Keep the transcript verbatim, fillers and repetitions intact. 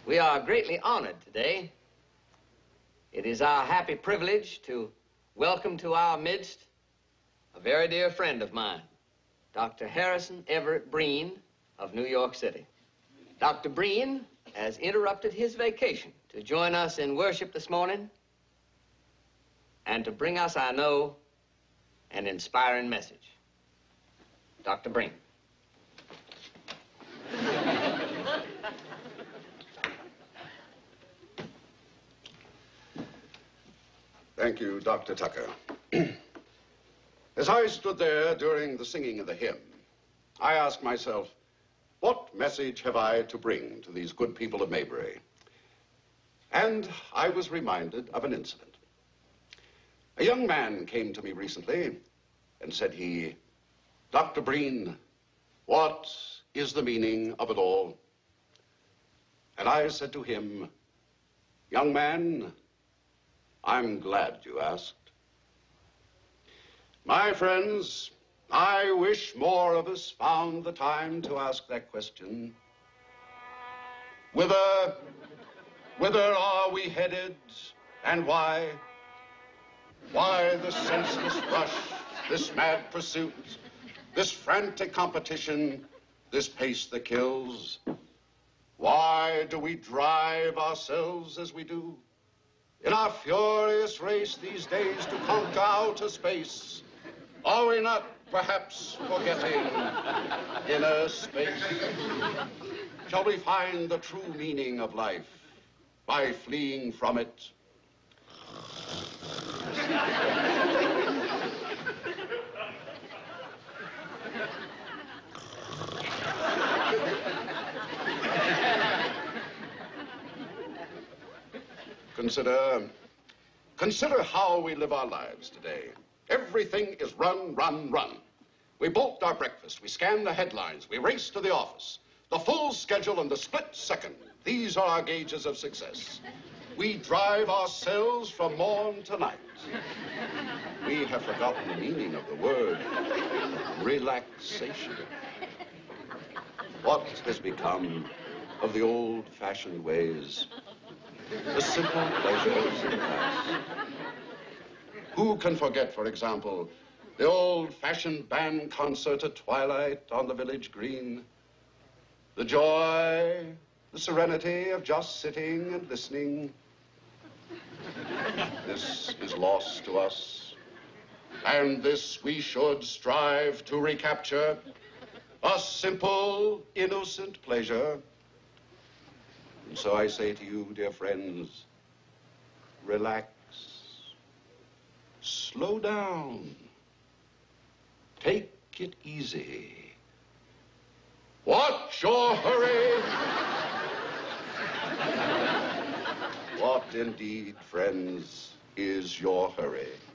We are greatly honored today. It is our happy privilege to welcome to our midst a very dear friend of mine, Doctor Harrison Everett Breen of New York City. Doctor Breen has interrupted his vacation to join us in worship this morning and to bring us, I know, an inspiring message. Doctor Breen. Thank you, Doctor Tucker. As I stood there during the singing of the hymn, I asked myself, what message have I to bring to these good people of Maybury? And I was reminded of an incident. A young man came to me recently and said he, Doctor Breen, what is the meaning of it all? And I said to him, young man, I'm glad you asked. My friends, I wish more of us found the time to ask that question. Whither, whither are we headed, and why? Why the senseless rush, this mad pursuit, this frantic competition, this pace that kills? Why do we drive ourselves as we do? In our furious race these days to conquer outer space, are we not perhaps forgetting inner space? Shall we find the true meaning of life by fleeing from it? Consider, consider how we live our lives today. Everything is run, run, run. We bolt our breakfast, we scan the headlines, we race to the office. The full schedule and the split second, these are our gauges of success. We drive ourselves from morn to night. We have forgotten the meaning of the word relaxation. What has become of the old-fashioned ways? The simple pleasures of the past. Who can forget, for example, the old-fashioned band concert at twilight on the village green? The joy, the serenity of just sitting and listening. This is lost to us, and this we should strive to recapture. A simple, innocent pleasure. And so I say to you, dear friends, relax, slow down, take it easy. What's your hurry? What indeed, friends, is your hurry?